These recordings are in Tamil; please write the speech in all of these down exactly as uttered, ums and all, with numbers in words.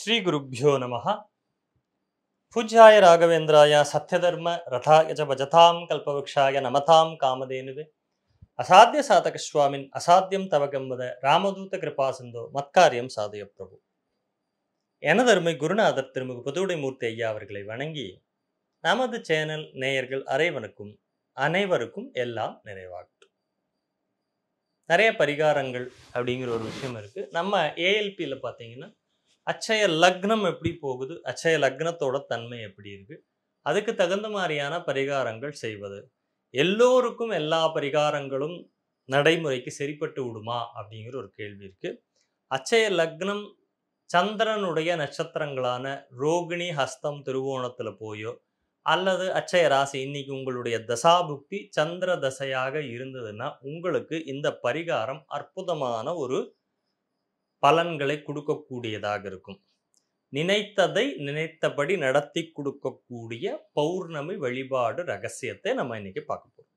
श्री गुरुभ्यो नमः। पूज्याय राघवेन्द्राय सत्यधर्म रथाय च भजतां कल्पवृक्षाय नमतां कामधेनुवे असाध्य साधक स्वामिन् असाध्यम तवकंवद रामदूत कृपा सिंधो मत्कार्यम साधय प्रभु எனதருமை குருநாதர் திருமிகு புதுவுடைமூர்த்தி ஐயா அவர்களை வணங்கி நமது சேனல் நேயர்கள் அனைவருக்கும் அனைவருக்கும் எல்லாம் நிறைவாகட்டும். நிறைய பரிகாரங்கள் அப்படிங்கிற ஒரு விஷயம் இருக்கு. நம்ம ஏஎல்பியில் பார்த்தீங்கன்னா அச்சய லக்னம் எப்படி போகுது, அச்சய லக்னத்தோட தன்மை எப்படி இருக்கு, அதுக்கு தகுந்த மாதிரியான பரிகாரங்கள் செய்வது, எல்லோருக்கும் எல்லா பரிகாரங்களும் நடைமுறைக்கு சரிப்பட்டு விடுமா அப்படிங்கிற ஒரு கேள்வி இருக்கு. அச்சய லக்னம் சந்திரனுடைய நட்சத்திரங்களான ரோகிணி ஹஸ்தம் திருவோணத்தில் போயோ அல்லது அச்சய ராசி இன்னைக்கு உங்களுடைய தசாபுக்தி சந்திர தசையாக இருந்ததுன்னா உங்களுக்கு இந்த பரிகாரம் அற்புதமான ஒரு பலன்களை கொடுக்கக்கூடியதாக இருக்கும். நினைத்ததை நினைத்தபடி நடத்தி கொடுக்கக்கூடிய பௌர்ணமி வழிபாடு ரகசியத்தை நம்ம இன்னைக்கு பார்க்க போறோம்.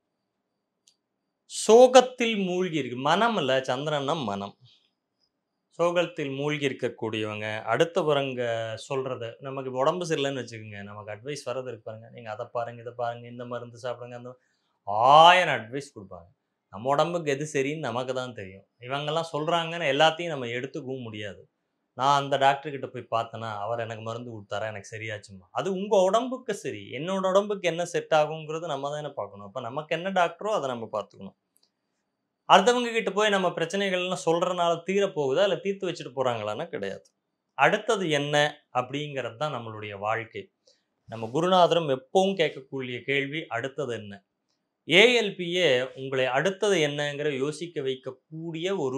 சோகத்தில் மூழ்கி இருக்கு மனம்ல, சந்திரனம் மனம். சோகத்தில் மூழ்கி இருக்கக்கூடியவங்க அடுத்தவரங்க சொல்றத நமக்கு உடம்பு சரியில்லைன்னு வச்சுக்கோங்க, நமக்கு அட்வைஸ் வர்றது இருக்கு பாருங்க, நீங்க அதை பாருங்க இதை பாருங்க இந்த மருந்து சாப்பிடுங்க அந்த ஆயிரம் அட்வைஸ் கொடுப்பாங்க. நம்ம உடம்புக்கு எது சரின்னு நமக்கு தான் தெரியும். இவங்கெல்லாம் சொல்கிறாங்கன்னு எல்லாத்தையும் நம்ம எடுத்துக்கவும் முடியாது. நான் அந்த டாக்டர்கிட்ட போய் பார்த்தேன்னா அவர் எனக்கு மருந்து கொடுத்தாரா எனக்கு சரியாச்சுமா, அது உங்கள் உடம்புக்கு சரி, என்னோட உடம்புக்கு என்ன செட் ஆகுங்கிறது நம்ம தானே பார்க்கணும். அப்போ நமக்கு என்ன டாக்டரோ அதை நம்ம பார்த்துக்கணும். அடுத்தவங்க கிட்ட போய் நம்ம பிரச்சனைகள்லாம் சொல்கிறனால தீரப்போகுதா இல்லை தீர்த்து வச்சுட்டு போகிறாங்களான்னா கிடையாது. அடுத்தது என்ன அப்படிங்கிறது தான் நம்மளுடைய வாழ்க்கை. நம்ம குருநாதரும் எப்பவும் கேட்கக்கூடிய கேள்வி அடுத்தது என்ன. ஏஎல்பியே உங்களை அடுத்தது என்னங்கிற யோசிக்க வைக்கக்கூடிய ஒரு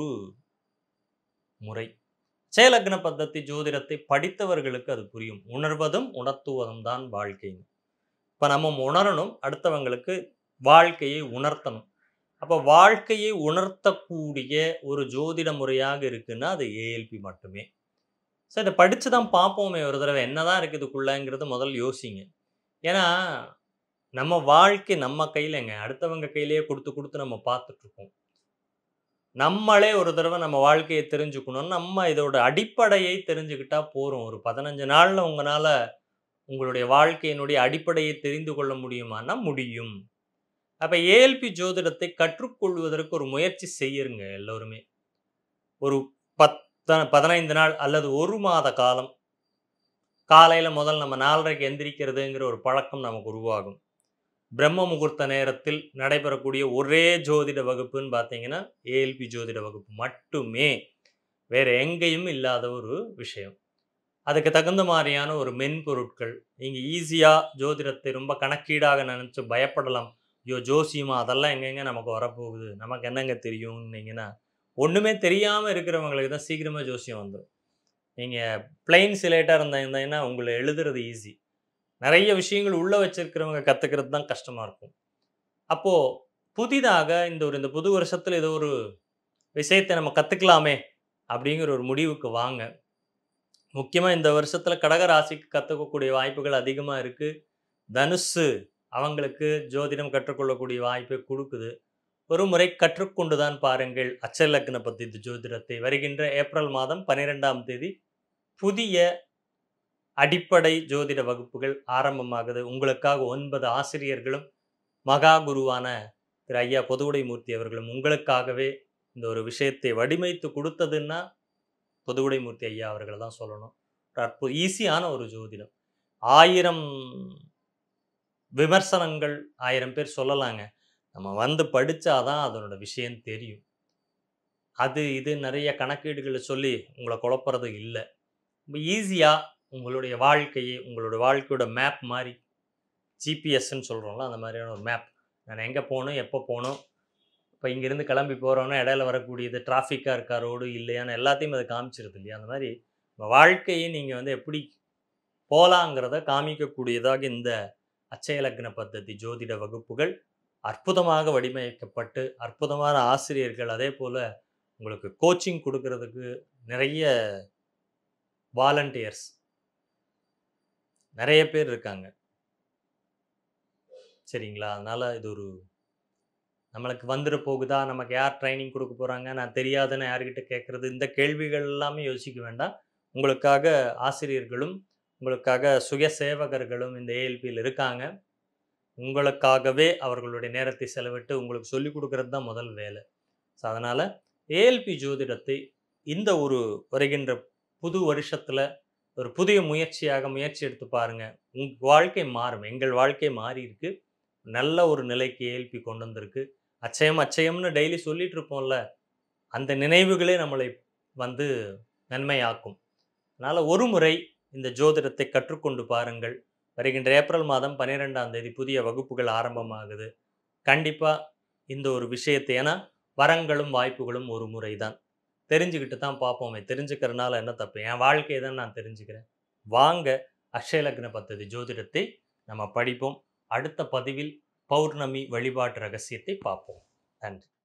முறை. சேலக்ன பத்தத்தி ஜோதிடத்தை படித்தவர்களுக்கு அது புரியும். உணர்வதும் உணர்த்துவதும் தான் வாழ்க்கைன்னு. இப்போ நம்ம உணரணும், அடுத்தவங்களுக்கு வாழ்க்கையை உணர்த்தணும். அப்போ வாழ்க்கையை உணர்த்தக்கூடிய ஒரு ஜோதிட முறையாக இருக்குன்னா அது ஏஎல்பி மட்டுமே. ஸோ இதை படித்து தான் பார்ப்போமே ஒரு தடவை என்னதான் இருக்குது இதுக்குள்ளங்கிறது முதல்ல யோசிங்க. ஏன்னா நம்ம வாழ்க்கை நம்ம கையிலங்க, அடுத்தவங்க கையிலேயே கொடுத்து கொடுத்து நம்ம பார்த்துட்ருக்கோம். நம்மளே ஒரு தடவை நம்ம வாழ்க்கையை தெரிஞ்சுக்கணும். நம்ம இதோட அடிப்படையை தெரிஞ்சுக்கிட்டா போகிறோம். ஒரு பதினஞ்சு நாளில் உங்களால் உங்களுடைய வாழ்க்கையினுடைய அடிப்படையை தெரிந்து கொள்ள முடியுமானா முடியும். அப்போ ஏஎல்பி ஜோதிடத்தை கற்றுக்கொள்வதற்கு ஒரு முயற்சி செய்யுங்க எல்லோருமே. ஒரு பத்த பதினைந்து நாள் அல்லது ஒரு மாத காலம் காலையில் முதல் நம்ம நாலரைக்கு எந்திரிக்கிறதுங்கிற ஒரு பழக்கம் நமக்கு உருவாகும். பிரம்ம முகூர்த்த நேரத்தில் நடைபெறக்கூடிய ஒரே ஜோதிட வகுப்புன்னு பார்த்தீங்கன்னா ஏஎல்பி ஜோதிட வகுப்பு மட்டுமே, வேறு எங்கேயும் இல்லாத ஒரு விஷயம். அதுக்கு தகுந்த மாதிரியான ஒரு மென்பொருட்கள். நீங்கள் ஈஸியாக ஜோதிடத்தை ரொம்ப கணக்கீடாக நினச்சி பயப்படலாம். ஐயோ ஜோசியமா அதெல்லாம் எங்கெங்க நமக்கு வரப்போகுது, நமக்கு என்னங்க தெரியும்னீங்கன்னா ஒன்றுமே தெரியாமல் இருக்கிறவங்களுக்கு தான் சீக்கிரமாக ஜோசியம் வந்துடும். நீங்கள் பிளைன் சிலேட்டாக இருந்தாங்கன்னா உங்களை எழுதுறது ஈஸி. நிறைய விஷயங்கள் உள்ளே வச்சிருக்கிறவங்க கற்றுக்கிறது தான் கஷ்டமாக இருக்கும். அப்போது புதிதாக இந்த ஒரு இந்த புது வருஷத்தில் ஏதோ ஒரு விஷயத்தை நம்ம கற்றுக்கலாமே அப்படிங்கிற ஒரு முடிவுக்கு வாங்க. முக்கியமாக இந்த வருஷத்தில் கடகராசிக்கு கற்றுக்கக்கூடிய வாய்ப்புகள் அதிகமாக இருக்குது. தனுசு அவங்களுக்கு ஜோதிடம் கற்றுக்கொள்ளக்கூடிய வாய்ப்பை கொடுக்குது. ஒரு முறை கற்றுக்கொண்டு தான் பாருங்கள் அச்சலக்ன பத்தி ஜோதிடத்தை. வருகின்ற ஏப்ரல் மாதம் பன்னிரெண்டாம் தேதி புதிய அடிப்படை ஜோதிட வகுப்புகள் ஆரம்பமாகுது. உங்களுக்காக ஒன்பது ஆசிரியர்களும் மகா குருவான திரு ஐயா பொதுவுடைமூர்த்தி அவர்களும் உங்களுக்காகவே இந்த ஒரு விஷயத்தை வடிவமைத்து கொடுத்ததுன்னா பொதுவுடைமூர்த்தி ஐயா அவர்களை தான் சொல்லணும். ஒரு அற்புத ஈஸியான ஒரு ஜோதிடம். ஆயிரம் விமர்சனங்கள் ஆயிரம் பேர் சொல்லலாங்க, நம்ம வந்து படித்தாதான் அதனோட விஷயம் தெரியும். அது இது நிறைய கணக்கீடுகளை சொல்லி உங்களை குழப்பறது இல்லை. ரொம்ப ஈஸியாக உங்களுடைய வாழ்க்கையை உங்களோட வாழ்க்கையோட மேப் மாதிரி, ஜிபிஎஸ்ன்னு சொல்கிறோம்ல அந்த மாதிரியான ஒரு மேப். நான் எங்கே போகணும் எப்போ போகணும், இப்போ இங்கேருந்து கிளம்பி போகிறோன்னா இடையில வரக்கூடியது டிராஃபிக்காக இருக்கா ரோடு இல்லையான்னு எல்லாத்தையும் அதை காமிச்சிருது இல்லையா. அந்த மாதிரி உங்கள் வாழ்க்கையை நீங்கள் வந்து எப்படி போகலாங்கிறத காமிக்கக்கூடியதாக இந்த அச்சய லக்ன பத்ததி ஜோதிட வகுப்புகள் அற்புதமாக வடிவமைக்கப்பட்டு அற்புதமான ஆசிரியர்கள், அதே போல் உங்களுக்கு கோச்சிங் கொடுக்கறதுக்கு நிறைய வாலண்டியர்ஸ் நிறைய பேர் இருக்காங்க. சரிங்களா? அதனால் இது ஒரு நம்மளுக்கு வந்துட போகுதா, நமக்கு யார் ட்ரைனிங் கொடுக்க போகிறாங்க, நான் தெரியாதுன்னு யார்கிட்ட கேட்குறது, இந்த கேள்விகள் எல்லாமே யோசிக்க வேண்டாம். உங்களுக்காக ஆசிரியர்களும், உங்களுக்காக சுய சேவகர்களும் இந்த ஏஎல்பியில் இருக்காங்க. உங்களுக்காகவே அவர்களுடைய நேரத்தை செலவிட்டு உங்களுக்கு சொல்லிக் குடுக்குறது தான் முதல் வேலை. ஸோ அதனால ஏஎல்பி ஜோதிடத்தை இந்த ஒரு வருகின்ற புது வருஷத்துல ஒரு புதிய முயற்சியாக முயற்சி எடுத்து பாருங்க. உங்க வாழ்க்கை மாறும். எங்கள் வாழ்க்கை மாறியிருக்கு. நல்ல ஒரு நிலைக்கு ஏஎல்பி கொண்டு வந்திருக்கு. அச்சயம் அச்சயம்னு டெய்லி சொல்லிட்டு இருப்போம்ல. அந்த நினைவுகளே நம்மளை வந்து நன்மையாக்கும். அதனால ஒரு முறை இந்த ஜோதிடத்தை கற்றுக்கொண்டு பாருங்கள். வருகின்ற ஏப்ரல் மாதம் பன்னிரண்டாம் தேதி புதிய வகுப்புகள் ஆரம்பமாகுது. கண்டிப்பா இந்த ஒரு விஷயத்தை ஏன்னா வரங்களும் வாய்ப்புகளும் ஒரு முறை தான். தெரிஞ்சுக்கிட்டு தான் பார்ப்போமே. தெரிஞ்சுக்கிறனால என்ன தப்பு? என் வாழ்க்கைய தான் நான் தெரிஞ்சுக்கிறேன். வாங்க அக்ஷய லக்ன பத்ததி ஜோதிடத்தை நம்ம படிப்போம். அடுத்த பதிவில் பௌர்ணமி வழிபாட்டு ரகசியத்தை பார்ப்போம். நன்றி.